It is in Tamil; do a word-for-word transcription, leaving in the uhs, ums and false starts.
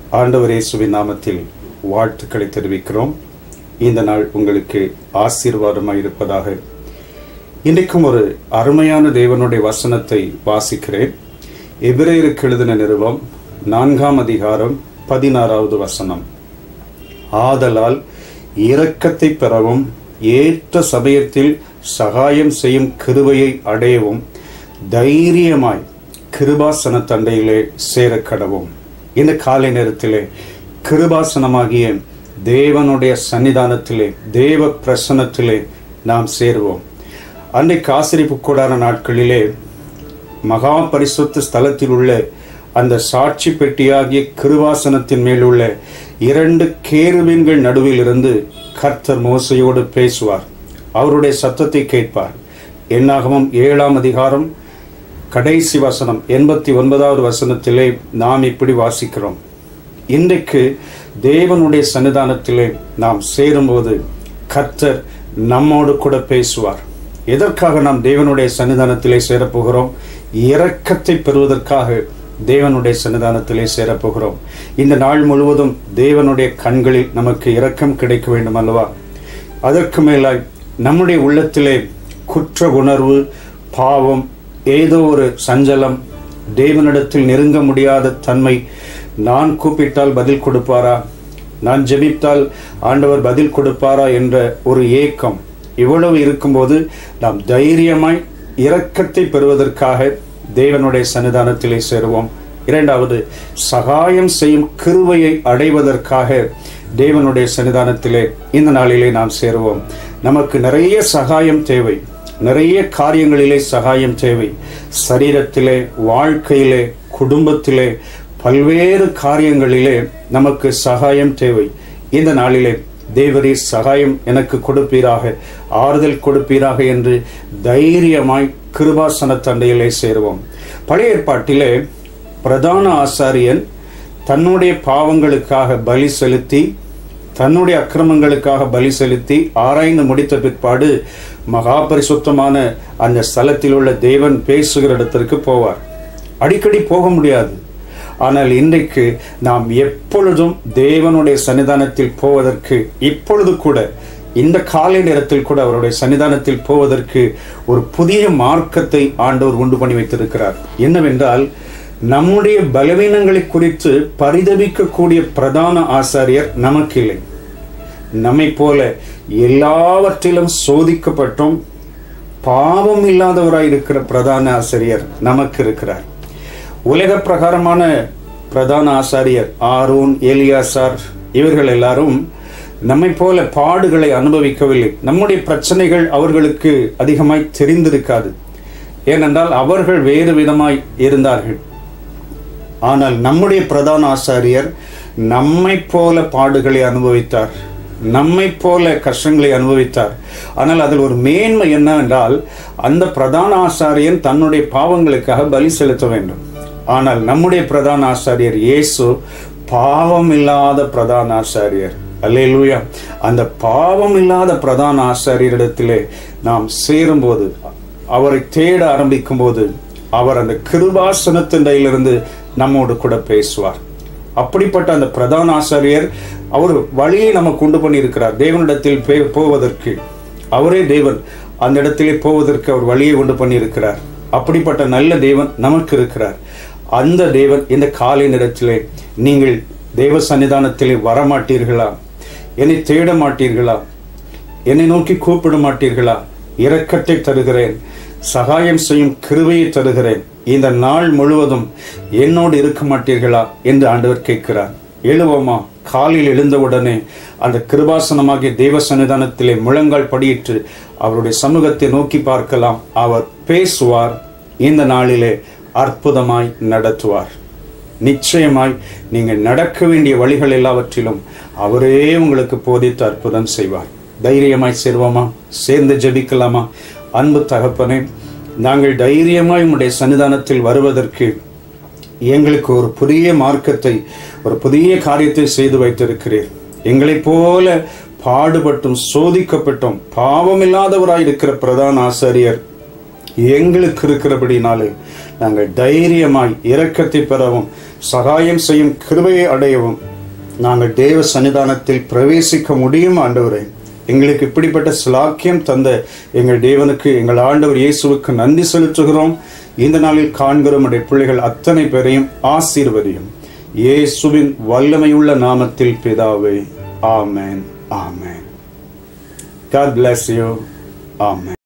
ஆண்டவர் இயேசுவின் நாமத்தில் வாழ்த்துக்களை தெரிவிக்கிறோம். இந்த நாள் உங்களுக்கு ஆசீர்வாதமாக இருப்பதாக. இன்றைக்கும் ஒரு அருமையான தேவனுடைய வசனத்தை வாசிக்கிறேன். எபிரேயருக்கு எழுதின நிருபம் நான்காம் அதிகாரம் பதினாறாவது வசனம். ஆதலால் இரக்கத்தை பெறவும் ஏற்ற சமயத்தில் சகாயம் செய்யும் கிருபையை அடையவும் தைரியமாய் கிருபாசன தண்டையிலே சேரக்கடவும். இந்த காலை நேரத்திலே கிருபாசனமாகிய தேவனுடைய சன்னிதானத்திலே, தேவ பிரசன்னத்திலே நாம் சேருவோம். அன்றைக்கு ஆசரிப்பு கூடார நாட்களிலே மகா பரிசுத்த ஸ்தலத்தில் உள்ள அந்த சாட்சி பெட்டியாகிய கிருபாசனத்தின் மேலுள்ள இரண்டு கேருபீன்கள் நடுவில் இருந்து கர்த்தர் மோசையோடு பேசுவார். அவருடைய சத்தத்தை கேட்பார். என்னாகமம் ஏழாம் அதிகாரம் கடைசி வசனம் எண்பத்தி ஒன்பதாவது வசனத்திலே நாம் இப்படி வாசிக்கிறோம். இன்றைக்கு தேவனுடைய சன்னிதானத்திலே நாம் சேரும்போது கர்த்தர் நம்மோடு கூட பேசுவார். எதற்காக நாம் தேவனுடைய சன்னிதானத்திலே சேரப்போகிறோம்? இரக்கத்தை பெறுவதற்காக தேவனுடைய சன்னிதானத்திலே சேரப்போகிறோம். இந்த நாள் முழுவதும் தேவனுடைய கண்களில் நமக்கு இரக்கம் கிடைக்க வேண்டும் அல்லவா? அதற்கு மேலாய் நம்முடைய உள்ளத்திலே குற்ற உணர்வு, பாவம், ஏதோ ஒரு சஞ்சலம், தேவனிடத்தில் நெருங்க முடியாத தன்மை, நான் கூப்பிட்டால் பதில் கொடுப்பாரா, நான் ஜெபித்தால் ஆண்டவர் பதில் கொடுப்பாரா என்ற ஒரு ஏக்கம், இவ்வளவு இருக்கும்போது நாம் தைரியமாய் இரக்கத்தை பெறுவதற்காக தேவனுடைய சன்னிதானத்திலே சேருவோம். இரண்டாவது, சகாயம் செய்யும் கிருபையை அடைவதற்காக தேவனுடைய சன்னிதானத்திலே இந்த நாளிலே நாம் சேருவோம். நமக்கு நிறைய சகாயம் தேவை, நிறைய காரியங்களிலே சகாயம் தேவை. சரீரத்திலே, வாழ்க்கையிலே, குடும்பத்திலே, பல்வேறு காரியங்களிலே நமக்கு சகாயம் தேவை. இந்த நாளிலே தேவரீர் சகாயம் எனக்கு கொடுப்பீராக, ஆறுதல் கொடுப்பீராக என்று தைரியமாய் கிருபாசன தண்டையிலே சேருவோம். பழைய ஏற்பாட்டிலே பிரதான ஆசாரியன் தன்னுடைய பாவங்களுக்காக பலி செலுத்தி, தன்னுடைய அக்கிரமங்களுக்காக பலி செலுத்தி ஆராய்ந்து முடித்த பிற்பாடு மகா பரிசுத்தமான அந்த ஸ்தலத்தில் உள்ள தேவன் பேசுகிற இடத்திற்கு போவார். அடிக்கடி போக முடியாது. ஆனால் இன்றைக்கு நாம் எப்பொழுதும் தேவனுடைய சன்னிதானத்தில் போவதற்கு, இப்பொழுது கூட இந்த காலை நேரத்தில் கூட அவருடைய சன்னிதானத்தில் போவதற்கு ஒரு புதிய மார்க்கத்தை ஆண்டவர் உண்டு பண்ணி வைத்திருக்கிறார். என்னவென்றால், நம்முடைய பலவீனங்களை குறித்து பரிதபிக்கக்கூடிய பிரதான ஆசாரியர் நமக்கு இல்லை. நம்மை போல எல்லாவற்றிலும் சோதிக்கப்பட்டும் பாவம் இல்லாதவராய் இருக்கிற பிரதான ஆசாரியர் நமக்கு இருக்கிறார். உலக பிரகாரமான பிரதான ஆசாரியர் ஆரோன், எலியாசார், இவர்கள் எல்லாரும் நம்மை போல பாடுகளை அனுபவிக்கவில்லை. நம்முடைய பிரச்சனைகள் அவர்களுக்கு அதிகமாய் தெரிந்திருக்காது. ஏனென்றால் அவர்கள் வேறு விதமாய் இருந்தார்கள். ஆனால் நம்முடைய பிரதான ஆசாரியர் நம்மை போல பாடுகளை அனுபவித்தார், நம்மை போல கஷ்டங்களை அனுபவித்தார். ஆனால் அதில் ஒரு மேன்மை என்னவென்றால், அந்த பிரதான ஆசாரியன் தன்னுடைய பாவங்களுக்காக பலி செலுத்த வேண்டும். ஆனால் நம்முடைய பிரதான ஆசாரியர் இயேசு பாவம் இல்லாத பிரதான ஆசாரியர். அல்லேலூயா! அந்த பாவம் இல்லாத பிரதான ஆசாரியரிடத்திலே நாம் சேரும்போது, அவரை தேட ஆரம்பிக்கும் போது, அவர் அந்த கிருபாசனத்திலிருந்து நம்மோடு கூட பேசுவார். அப்படிப்பட்ட அந்த பிரதான ஆசாரியர் அவர் வழியை நமக்கு உண்டு பண்ணி இருக்கிறார். தேவனிடத்தில் போவதற்கு, அவரே தேவன், அந்த இடத்திலே போவதற்கு அவர் வழியை உண்டு பண்ணி இருக்கிறார். அப்படிப்பட்ட நல்ல தேவன் நமக்கு இருக்கிறார். அந்த தேவன் இந்த காலை நேரத்திலே நீங்கள் தேவ சன்னிதானத்திலே வரமாட்டீர்களா? என்னை தேட மாட்டீர்களா? என்னை நோக்கி கூப்பிட மாட்டீர்களா? இரக்கத்தை தருகிறேன், சகாயம் செய்யும் கிருபையை தருகிறேன், இந்த நாள் முழுவதும் என்னோடு இருக்க மாட்டீர்களா என்று ஆண்டவர் கேட்கிறார். எழுவோமா? காலையில் எழுந்தவுடனே அந்த கிருபாசனமாகிய தேவ சன்னிதானத்திலே முழங்கால் படியிட்டு அவருடைய சமூகத்தை நோக்கி பார்க்கலாம். அவர் பேசுவார். இந்த நாளிலே அற்புதமாய் நடத்துவார். நிச்சயமாய் நீங்கள் நடக்க வேண்டிய வழிகள் எல்லாவற்றிலும் அவரே உங்களுக்கு போதித்து அற்புதம் செய்வார். தைரியமாய் சேர்வோமா? சேர்ந்து ஜெபிக்கலாமா? அன்பு தகப்பனே, நாங்கள் தைரியமாய் உம்முடைய சன்னிதானத்தில் வருவதற்கு எங்களுக்கு ஒரு புதிய மார்க்கத்தை, ஒரு புதிய காரியத்தை செய்து வைத்திருக்கிறீர். எங்களைப் போல பாடுபட்டும் சோதிக்கப்பட்டும் பாவமில்லாதவராய் இருக்கிற பிரதான ஆசாரியர் எங்களுக்கு இருக்கிறபடினாலே நாங்கள் தைரியமாய் இரக்கத்தை பெறவும் சகாயம் செய்யும் கிருபையை அடையவும் நாங்கள் தேவ சன்னிதானத்தில் பிரவேசிக்க முடியும். ஆண்டவரே, எங்களுக்கு இப்படிப்பட்ட சிலாக்கியம் தந்த எங்கள் தேவனுக்கு, எங்கள் ஆண்டவர் இயேசுவுக்கு நன்றி செலுத்துகிறோம். இந்த நாளில் காண்கிற நம்முடைய பிள்ளைகள் அத்தனை பேரையும் ஆசீர்வதியும். இயேசுவின் வல்லமையுள்ள நாமத்தில் பிதாவே, ஆமென், ஆமென். God bless you. Amen.